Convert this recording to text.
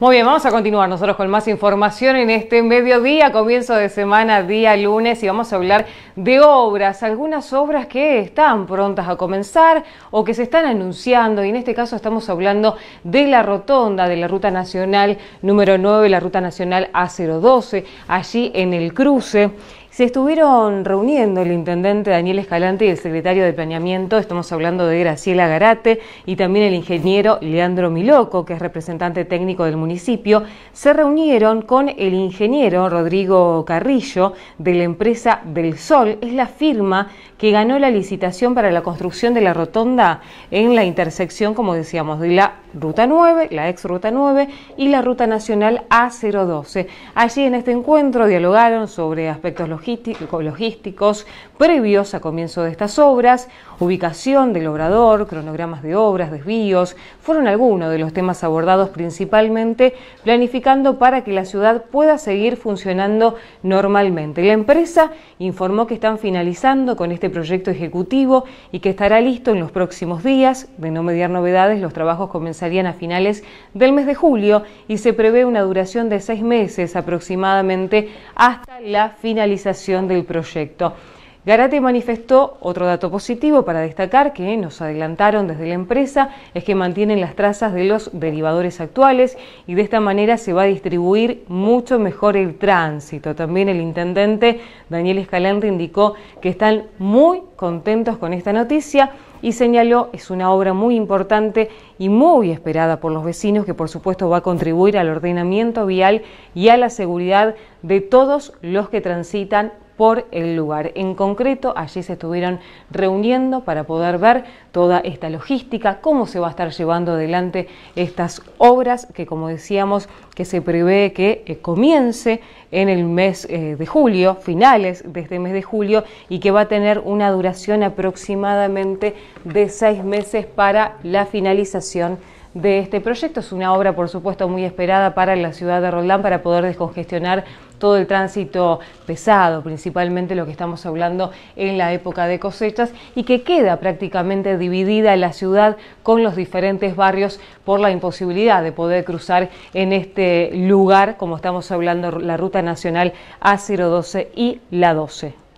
Muy bien, vamos a continuar nosotros con más información en este mediodía, comienzo de semana, día lunes, y vamos a hablar de obras, algunas obras que están prontas a comenzar o que se están anunciando, y en este caso estamos hablando de la rotonda de la Ruta Nacional número 9, la Ruta Nacional A012, allí en el cruce. Se estuvieron reuniendo el intendente Daniel Escalante y el secretario de Planeamiento, estamos hablando de Graciela Garate, y también el ingeniero Leandro Miloco, que es representante técnico del municipio. Se reunieron con el ingeniero Rodrigo Carrillo de la empresa Del Sol, es la firma que ganó la licitación para la construcción de la rotonda en la intersección, como decíamos, de la Ruta 9, la ex Ruta 9 y la Ruta Nacional A012. Allí en este encuentro dialogaron sobre aspectos logísticos previos a comienzo de estas obras, ubicación del obrador, cronogramas de obras, desvíos, fueron algunos de los temas abordados, principalmente planificando para que la ciudad pueda seguir funcionando normalmente. La empresa informó que están finalizando con este proyecto ejecutivo y que estará listo en los próximos días. De no mediar novedades, los trabajos comenzarían a finales del mes de julio y se prevé una duración de 6 meses aproximadamente hasta la finalización del proyecto. Garate manifestó otro dato positivo para destacar que nos adelantaron desde la empresa, es que mantienen las trazas de los derivadores actuales y de esta manera se va a distribuir mucho mejor el tránsito. También el intendente Daniel Escalante indicó que están muy contentos con esta noticia y señaló es una obra muy importante y muy esperada por los vecinos, que por supuesto va a contribuir al ordenamiento vial y a la seguridad de todos los que transitan por el lugar. En concreto, allí se estuvieron reuniendo para poder ver toda esta logística, cómo se va a estar llevando adelante estas obras que, como decíamos, que se prevé que comience en el mes de julio, finales de este mes de julio, y que va a tener una duración aproximadamente de 6 meses para la finalización de este proyecto. Es una obra, por supuesto, muy esperada para la ciudad de Roldán para poder descongestionar todo el tránsito pesado, principalmente lo que estamos hablando en la época de cosechas, y que queda prácticamente dividida la ciudad con los diferentes barrios por la imposibilidad de poder cruzar en este lugar, como estamos hablando, la Ruta Nacional A012 y la 12.